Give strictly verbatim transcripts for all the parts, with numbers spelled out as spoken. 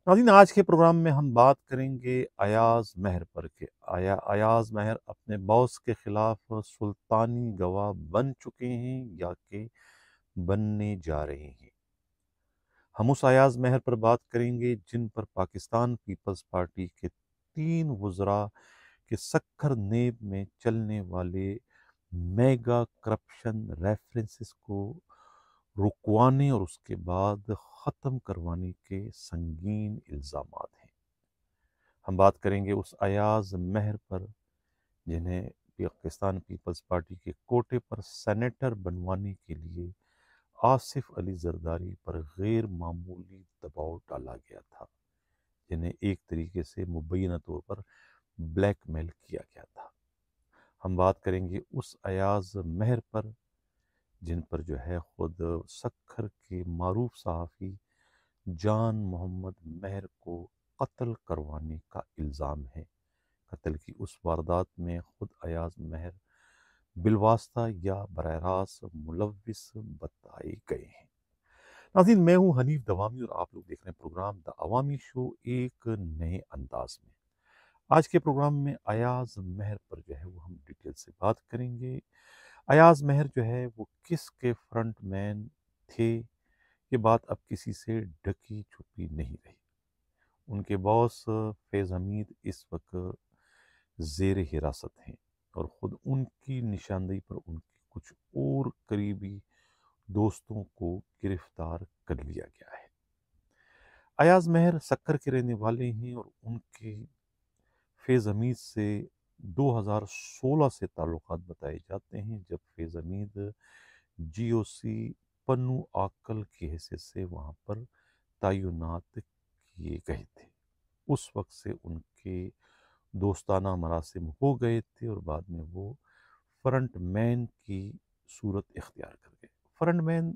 नाज़रीन, आज के प्रोग्राम में हम बात करेंगे अयाज महर पर के आया अयाज महर अपने बॉस के खिलाफ सुल्तानी गवाह बन चुके हैं या कि बनने जा रहे हैं। हम उस अयाज महर पर बात करेंगे जिन पर पाकिस्तान पीपल्स पार्टी के तीन वज़रा के सक्खर नेब में चलने वाले मेगा करप्शन रेफरेंसेस को रुकवाने और उसके बाद ख़त्म करवाने के संगीन इल्ज़ामात हैं। हम बात करेंगे उस अयाज महर पर जिन्हें पाकिस्तान पीपल्स पार्टी के कोटे पर सेनेटर बनवाने के लिए आसिफ अली जरदारी पर गैर मामूली दबाव डाला गया था, जिन्हें एक तरीके से मुबैना तौर पर ब्लैकमेल किया गया था। हम बात करेंगे उस अयाज महर पर जिन पर जो है खुद सक्खर के मारूफ सहाफ़ी जान मोहम्मद महर को कत्ल करवाने का इल्ज़ाम है। कत्ल की उस वारदात में खुद अयाज महर बिलवास्ता या बराह रास्त मुलव्विस बताए गए हैं। नाज़रीन, मैं हूँ हनीफ दवामी और आप लोग देख रहे हैं प्रोग्राम द अवामी शो एक नए अंदाज में। आज के प्रोग्राम में अयाज महर पर जो है वो हम डिटेल से बात करेंगे। अयाज महर जो है वो किस के फ्रंट मैन थे, ये बात अब किसी से ढकी छुपी नहीं रही। उनके बॉस फैज़ हमीद इस वक्त ज़ेर हिरासत हैं और ख़ुद उनकी निशानदेही पर उनके कुछ और करीबी दोस्तों को गिरफ्तार कर लिया गया है। अयाज महर सक्कर के रहने वाले हैं और उनके फैज़ हमीद से दो हज़ार सोलह से ताल्लुकात बताए जाते हैं, जब फैज़ हमीद जीओसी पन्नू आकल की हैसियत से वहाँ पर तैनात किए गए थे। उस वक्त से उनके दोस्ताना मरासिम हो गए थे और बाद में वो फ्रंट मैन की सूरत इख्तियार कर गए। फ्रंट मैन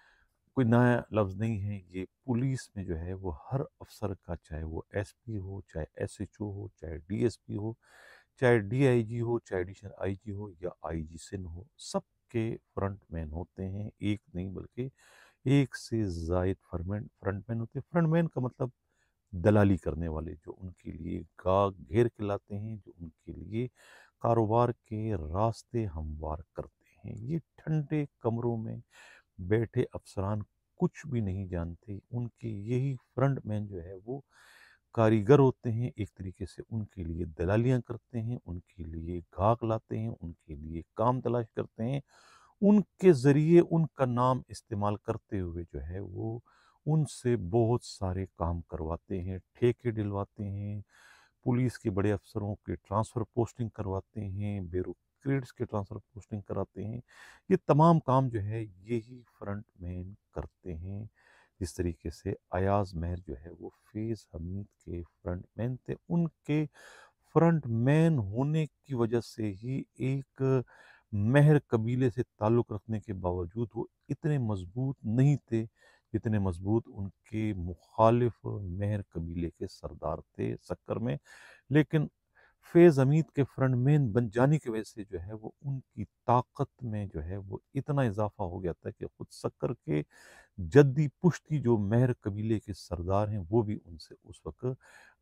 कोई नया लफ्ज़ नहीं है, ये पुलिस में जो है वो हर अफसर का, चाहे वो एसपी हो, चाहे एसएचओ हो, चाहे डीएसपी हो, चाहे डीआईजी हो, चाहे एडिशनल आईजी हो या आईजी सिंह हो, सबके फ्रंट मैन होते हैं। एक नहीं बल्कि एक से जायद फ्रंट फ्रंट मैन होते हैं। फ्रंट मैन का मतलब दलाली करने वाले, जो उनके लिए गाग घेर के लाते हैं, जो उनके लिए कारोबार के रास्ते हमवार करते हैं। ये ठंडे कमरों में बैठे अफसरान कुछ भी नहीं जानते, उनके यही फ्रंट मैन जो है वो कारीगर होते हैं। एक तरीके से उनके लिए दलालियाँ करते हैं, उनके लिए गाहक लाते हैं, उनके लिए काम तलाश करते हैं, उनके ज़रिए उनका नाम इस्तेमाल करते हुए जो है वो उनसे बहुत सारे काम करवाते हैं, ठेके दिलवाते हैं, पुलिस के बड़े अफसरों के ट्रांसफ़र पोस्टिंग करवाते हैं, ब्यूरोक्रेट्स के ट्रांसफ़र पोस्टिंग कराते हैं। ये तमाम काम जो है यही फ्रंट मैन करते हैं। जिस तरीके से अयाज महर जो है वो फैज़ हमीद के फ्रंट मैन थे, उनके फ्रंट मैन होने की वजह से ही एक महर कबीले से ताल्लुक़ रखने के बावजूद वो इतने मजबूत नहीं थे जितने मजबूत उनके मुखालिफ महर कबीले के सरदार थे सक्कर में। लेकिन फैज़ हमीद के फ्रंट मैन बन जाने की वजह से जो है वो उनकी ताकत में जो है वो इतना इजाफा हो गया था कि खुद सक्कर के जद्दी पुश्ती जो महर कबीले के सरदार हैं वो भी उनसे उस वक्त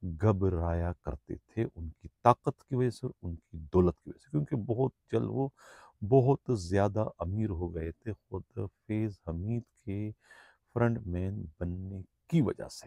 घबराया करते थे, उनकी ताकत की वजह से और उनकी दौलत की वजह से, क्योंकि बहुत जल्द वो बहुत ज़्यादा अमीर हो गए थे खुद फैज़ हमीद के फ्रंट मैन बनने की वजह से।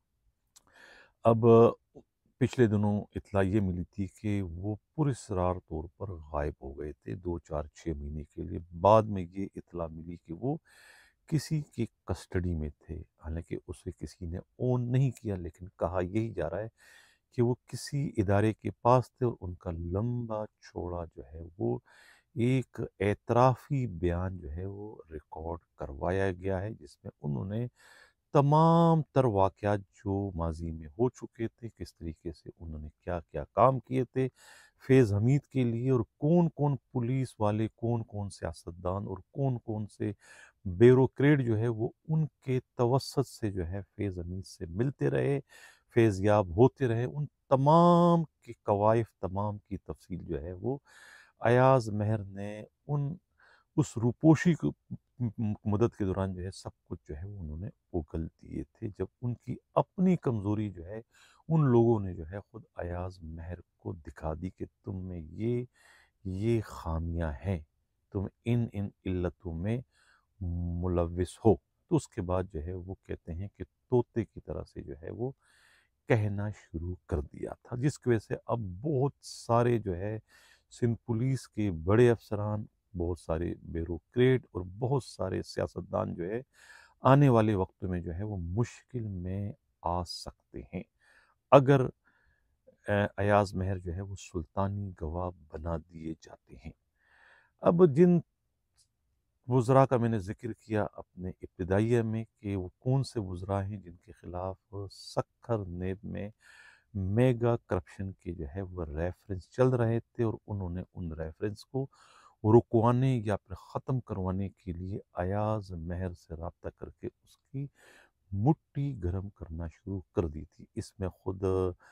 अब पिछले दिनों इत्तला ये मिली थी कि वो पुरस्रार तौर पर गायब हो गए थे दो चार छः महीने के लिए। बाद में ये इत्तला मिली कि वो किसी की कस्टडी में थे, हालांकि उसे किसी ने ओन नहीं किया, लेकिन कहा यही जा रहा है कि वो किसी इदारे के पास थे और उनका लंबा चौड़ा जो है वो एक एतराफ़ी बयान जो है वो रिकॉर्ड करवाया गया है, जिसमें उन्होंने तमाम तर वाक़यात जो माज़ी में हो चुके थे, किस तरीके से उन्होंने क्या-क्या काम किए थे फैज़ हमीद के लिए, और कौन-कौन पुलिस वाले, कौन-कौन सियासतदान और कौन-कौन से ब्यूरोक्रेट जो है वो उनके तवस्सुत से जो है फैज़ हमीद से मिलते रहे, फैज़याब होते रहे। उन तमाम की कवायद, तमाम की तफ़सील जो है वो अयाज महर ने उन उस रूपोशी को مدت کے دوران جو ہے سب کچھ جو ہے وہ انہوں نے اگل دیے تھے، جب ان کی اپنی کمزوری جو ہے ان لوگوں نے جو ہے خود ایاز مہر کو دکھا دی کہ تم میں یہ یہ خامیاں ہیں، تم ان ان علتوں میں ملوث ہو۔ تو اس کے بعد جو ہے وہ کہتے ہیں کہ طوطے کی طرح سے جو ہے وہ کہنا شروع کر دیا تھا، جس کی وجہ سے اب بہت سارے جو ہے سندھ پولیس کے بڑے افسران، بہت سارے بیوروکریٹ اور بہت سارے سیاستدان جو ہے آنے والے وقتوں میں جو ہے وہ مشکل میں آ سکتے ہیں اگر ایاز مہر جو ہے وہ سلطانی گواہ بنا دیے جاتے ہیں۔ اب جن وزراء کا میں نے ذکر کیا اپنے ابتدائیہ میں کہ وہ کون سے وزراء ہیں جن کے خلاف سکھر نیب میں میگا کرپشن کے جو ہے وہ ریفرنس چل رہے تھے، اور انہوں نے ان ریفرنس کو رکوانے یا پھر ختم کروانے کے لیے ایاز مہر سے رابطہ کر کے اس کی مٹھی گرم کرنا شروع کر دی تھی۔ اس میں خود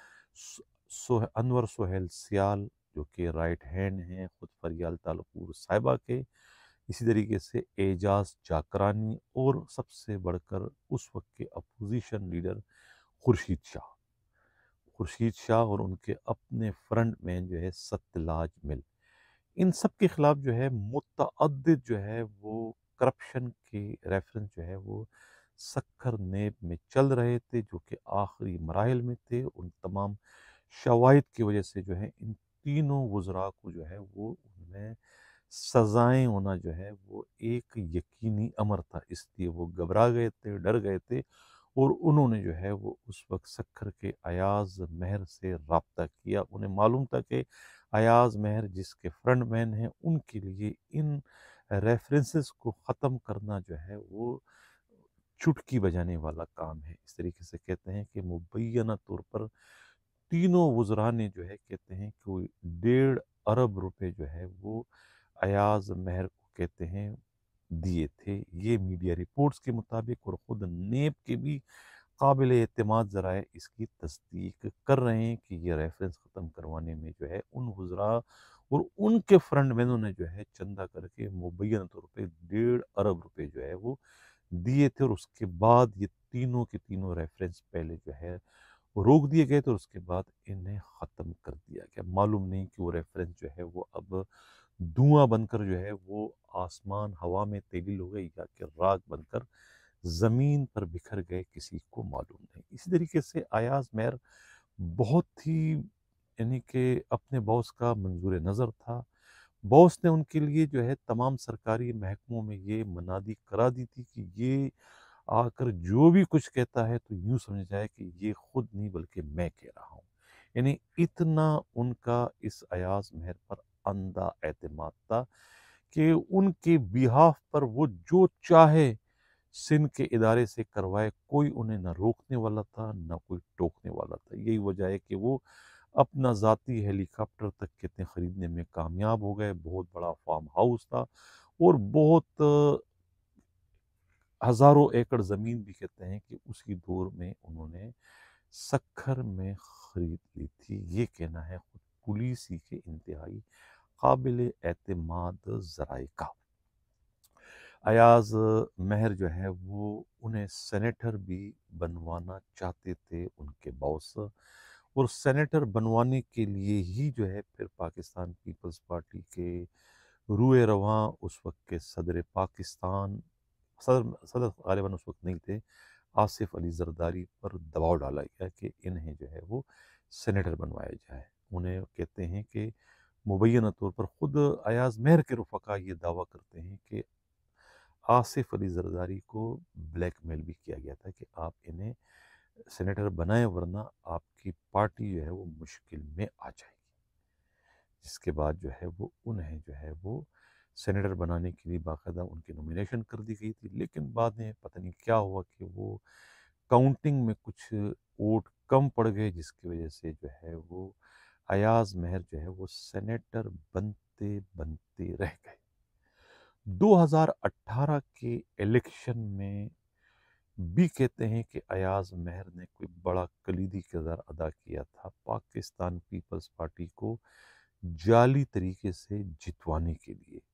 سو انور سہیل سیال جو کہ رائٹ ہینڈ ہیں خود فریال تالپور صاحبہ کے، اسی طریقے سے اعجاز چاکرانی، اور سب سے بڑھ کر اس وقت کے اپوزیشن لیڈر خورشید شاہ خورشید شاہ اور ان کے اپنے فرنٹ مین جو ہے ستلاج مل، ان سب کے خلاف جو ہے متعدد جو ہے وہ کرپشن کے ریفرنس جو ہے وہ سکھر نیب میں چل رہے تھے، جو کہ آخری مراحل میں تھے۔ ان تمام شواہد کی وجہ سے جو ہے ان تینوں وزراء کو جو ہے وہ ان میں سزائیں ہونا جو ہے وہ ایک یقینی امر تھا، اس لیے وہ گھبرا گئے تھے، ڈر گئے تھے، اور انہوں نے جو ہے وہ اس وقت سکھر کے ایاز مہر سے رابطہ کیا۔ انہیں معلوم تھا کہ ایاز مہر جس کے فرنٹ مین ہیں ان کے لیے ان ریفرنسز کو ختم کرنا جو ہے وہ چٹکی بجانے والا کام ہے۔ اس طریقے سے کہتے ہیں کہ مبینہ طور پر تینوں وزراء نے جو ہے کہتے ہیں کہ وہ ڈیڑھ ارب روپے جو ہے وہ ایاز مہر کو کہتے ہیں دیے تھے، یہ میڈیا رپورٹس کے مطابق، اور خود نیب کے بھی قابل اعتماد ذرائع اس کی تصدیق کر رہے ہیں کہ یہ ریفرنس ختم کروانے میں جو ہے ان وزراء اور ان کے فرنٹ مینوں نے جو ہے چندہ کر کے مبینہ طور پہ ڈیڑھ ارب روپے جو ہے وہ دیے تھے، اور اس کے بعد یہ تینوں کے تینوں ریفرنس پہلے جو ہے روک دیے گئے تھے، اور اس کے بعد انہیں ختم کر دیا گیا۔ معلوم نہیں کہ وہ ریفرنس جو ہے وہ اب دھواں بن کر جو ہے وہ آسمان ہوا میں تبدیل ہو گئے یا کہ راکھ بن کر زمین پر بکھر گئے، کسی کو معلوم نہیں۔ اسی طریقے سے ایاز مہر بہت ہی یعنی کہ اپنے باس کا منظور نظر تھا، باس نے ان کے لیے جو ہے تمام سرکاری محکموں میں یہ منادی کرا دی تھی کہ یہ آ کر جو بھی کچھ کہتا ہے تو یوں سمجھ جائے کہ یہ خود نہیں بلکہ میں کہہ رہا ہوں، یعنی اتنا ان کا اس ایاز مہر پر اندھا اعتماد تھا کہ ان کے بیہاف پر وہ جو چاہے سندھ کے ادارے سے کروائے، کوئی انہیں نہ روکنے والا تھا نہ کوئی ٹوکنے والا تھا۔ یہی وجہ ہے کہ وہ اپنا ذاتی ہیلی کاپٹر تک کہتے ہیں خریدنے میں کامیاب ہو گئے، بہت بڑا فارم ہاؤس تھا، اور بہت ہزاروں ایکڑ زمین بھی کہتے ہیں کہ اسی دور میں انہوں نے سکھر میں خرید لی تھی۔ یہ کہنا ہے خود پولیسی کے انتہائی قابل اعتماد ذرائع کا۔ ایاز مہر جو ہے وہ انہیں سینیٹر بھی بنوانا چاہتے تھے ان کے باس، اور سینیٹر بنوانے کے لیے ہی جو ہے پھر پاکستان پیپلز پارٹی کے روئے رواں اس وقت کے صدر پاکستان صدر صدر غالباً اس وقت نہیں تھے، آصف علی زرداری پر دباؤ ڈالا گیا کہ انہیں جو ہے وہ سینیٹر بنوایا جائے۔ انہیں کہتے ہیں کہ مبینہ طور پر خود ایاز مہر کے رفقا یہ دعویٰ کرتے ہیں کہ آصف علی زرداری کو بلیک میل بھی کیا گیا تھا کہ آپ انہیں سینیٹر بنائیں ورنہ آپ کی پارٹی جو ہے وہ مشکل میں آ جائے گی، جس کے بعد جو ہے وہ انہیں جو ہے وہ سینیٹر بنانے کے لیے باقاعدہ ان کی نومینیشن کر دی گئی تھی، لیکن بعد میں پتہ نہیں کیا ہوا کہ وہ کاؤنٹنگ میں کچھ ووٹ کم پڑ گئے، جس کی وجہ سے جو ہے وہ ایاز مہر جو ہے وہ سینیٹر بنتے بنتے رہ گئے۔ دو ہزار اٹھارہ کے الیکشن میں بھی کہتے ہیں کہ ایاز مہر نے کوئی بڑا کلیدی کردار ادا کیا تھا پاکستان پیپلز پارٹی کو جعلی طریقے سے جتوانے کے لیے۔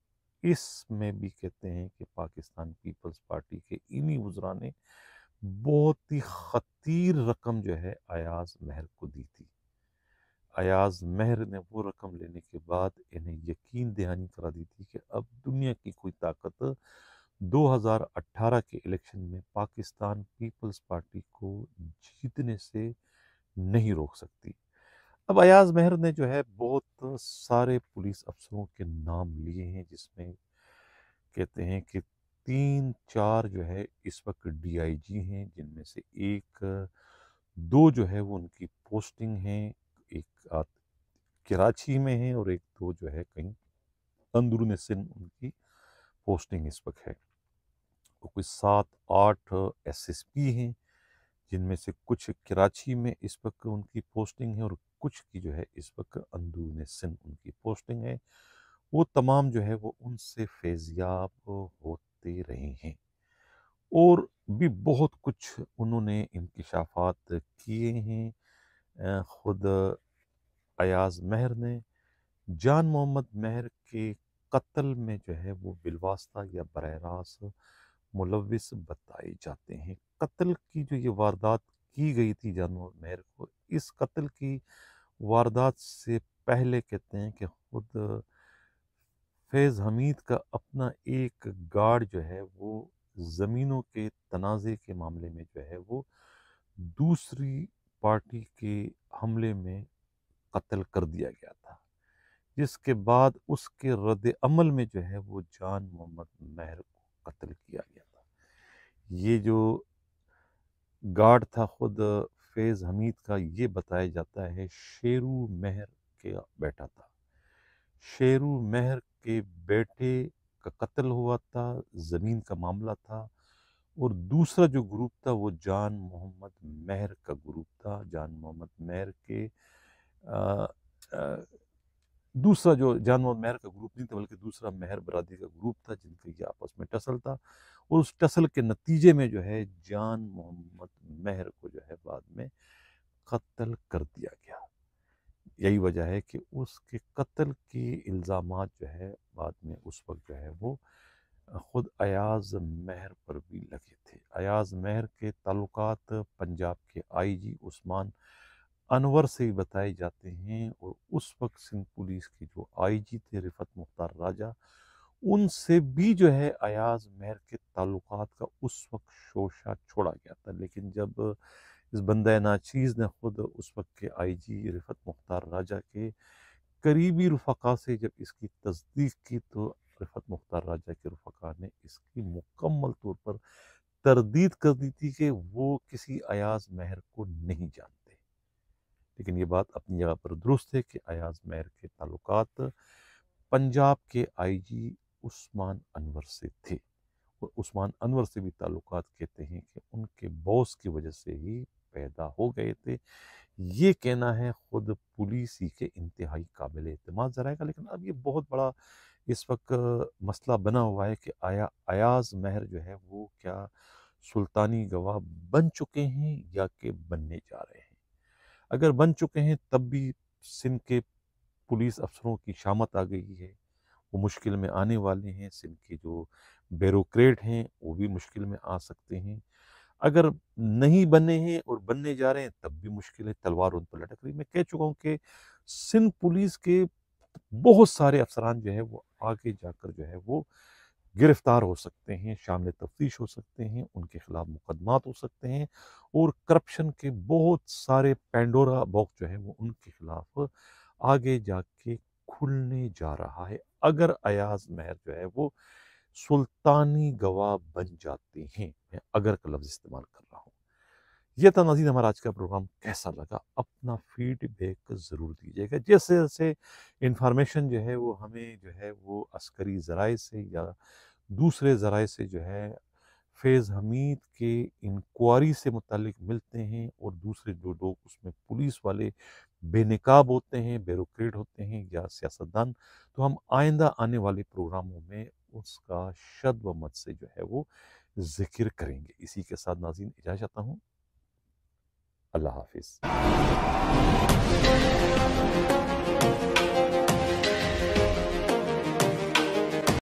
اس میں بھی کہتے ہیں کہ پاکستان پیپلز پارٹی کے انہی وزراء نے بہت ہی خطیر رقم جو ہے ایاز مہر کو دی تھی۔ ایاز مہر نے وہ رقم لینے کے بعد انہیں یقین دہانی کرا دی تھی کہ اب دنیا کی کوئی طاقت دو ہزار اٹھارہ کے الیکشن میں پاکستان پیپلز پارٹی کو جیتنے سے نہیں روک سکتی۔ اب ایاز مہر نے جو ہے بہت سارے پولیس افسروں کے نام لیے ہیں، جس میں کہتے ہیں کہ تین چار جو ہے اس وقت ڈی آئی جی ہیں، جن میں سے ایک دو جو ہے وہ ان کی پوسٹنگ ہیں، ایک کراچی میں ہیں اور ایک دو جو ہے کہیں اندرون سندھ ان کی پوسٹنگ اس وقت ہے۔ وہ کوئی سات آٹھ ایس ایس پی ہیں، جن میں سے کچھ کراچی میں اس وقت ان کی پوسٹنگ ہے اور کچھ کی جو ہے اس وقت اندرون سندھ ان کی پوسٹنگ ہے۔ وہ تمام جو ہے وہ ان سے فیضیاب ہوتے رہے ہیں اور بھی بہت کچھ انہوں نے انکشافات کیے ہیں۔ خود ایاز مہر نے جان محمد مہر کے قتل میں جو ہے وہ بالواسطہ یا براہ راست ملوث بتائے جاتے ہیں۔ قتل کی جو یہ واردات کی گئی تھی جان محمد مہر کو، اس قتل کی واردات سے پہلے کہتے ہیں کہ خود فیض حمید کا اپنا ایک گارڈ جو ہے وہ زمینوں کے تنازع کے معاملے میں جو ہے وہ دوسری پارٹی کے حملے میں قتل کر دیا گیا تھا، جس کے بعد اس کے رد عمل میں جو ہے وہ جان محمد مہر کو قتل کیا گیا تھا۔ یہ جو گارڈ تھا خود فیض حمید کا، یہ بتایا جاتا ہے شیرو مہر کا بیٹا تھا۔ شیرو مہر کے بیٹے کا قتل ہوا تھا، زمین کا معاملہ تھا، اور دوسرا جو گروپ تھا وہ جان محمد مہر کا گروپ تھا۔ جان محمد مہر کے آ, آ, دوسرا جو جان محمد مہر کا گروپ نہیں تھا بلکہ دوسرا مہر برادری کا گروپ تھا، جن کا یہ آپس میں ٹسل تھا، اور اس ٹسل کے نتیجے میں جو ہے جان محمد مہر کو جو ہے بعد میں قتل کر دیا گیا۔ یہی وجہ ہے کہ اس کے قتل کے الزامات جو ہے بعد میں اس وقت جو ہے وہ خود ایاز مہر پر بھی لگے تھے۔ ایاز مہر کے تعلقات پنجاب کے آئی جی عثمان انور سے بھی بتائے جاتے ہیں، اور اس وقت سندھ پولیس کے جو آئی جی تھے رفعت مختار راجہ، ان سے بھی جو ہے ایاز مہر کے تعلقات کا اس وقت شوشہ چھوڑا گیا تھا۔ لیکن جب اس بندہ ناچیز نے خود اس وقت کے آئی جی رفعت مختار راجہ کے قریبی رفقا سے جب اس کی تصدیق کی، تو رفعت مختار راجہ کے رفقا نے اس کی مکمل طور پر تردید کر دی تھی کہ وہ کسی ایاز مہر کو نہیں جانتے۔ لیکن یہ بات اپنی جگہ پر درست ہے کہ ایاز مہر کے تعلقات پنجاب کے آئی جی عثمان انور سے تھے، اور عثمان انور سے بھی تعلقات کہتے ہیں کہ ان کے باس کی وجہ سے ہی پیدا ہو گئے تھے۔ یہ کہنا ہے خود پولیس ہی کے انتہائی قابل اعتماد ذرائع کا۔ لیکن اب یہ بہت بڑا اس وقت مسئلہ بنا ہوا ہے کہ آیا ایاز مہر جو ہے وہ کیا سلطانی گواہ بن چکے ہیں یا کہ بننے جا رہے ہیں۔ اگر بن چکے ہیں تب بھی سندھ کے پولیس افسروں کی شامت آ گئی ہے، وہ مشکل میں آنے والے ہیں۔ سندھ کے جو بیوروکریٹ ہیں وہ بھی مشکل میں آ سکتے ہیں۔ اگر نہیں بنے ہیں اور بننے جا رہے ہیں تب بھی مشکل ہے، تلوار ان پر لٹک رہی۔ میں کہہ چکا ہوں کہ سندھ پولیس کے بہت سارے افسران جو ہے وہ آگے جا کر جو ہے وہ گرفتار ہو سکتے ہیں، شامل تفتیش ہو سکتے ہیں، ان کے خلاف مقدمات ہو سکتے ہیں، اور کرپشن کے بہت سارے پینڈورا باکس جو ہے وہ ان کے خلاف آگے جا کے کھلنے جا رہا ہے، اگر ایاز مہر جو ہے وہ سلطانی گواہ بن جاتے ہیں۔ میں اگر کا لفظ استعمال کر رہا ہوں۔ یہ تھا ناظرین ہمارا آج کا پروگرام، کیسا لگا اپنا فیڈ بیک ضرور دیجیے گا۔ جیسے جیسے انفارمیشن جو ہے وہ ہمیں جو ہے وہ عسکری ذرائع سے یا دوسرے ذرائع سے جو ہے فیض حمید کے انکوائری سے متعلق ملتے ہیں، اور دوسرے جو لوگ اس میں پولیس والے بے نقاب ہوتے ہیں، بیوروکریٹ ہوتے ہیں یا سیاستدان، تو ہم آئندہ آنے والے پروگراموں میں اس کا شد و مد سے جو ہے وہ ذکر کریں گے۔ اسی کے ساتھ ناظرین اجازت چاہتا ہوں، اللہ حافظ۔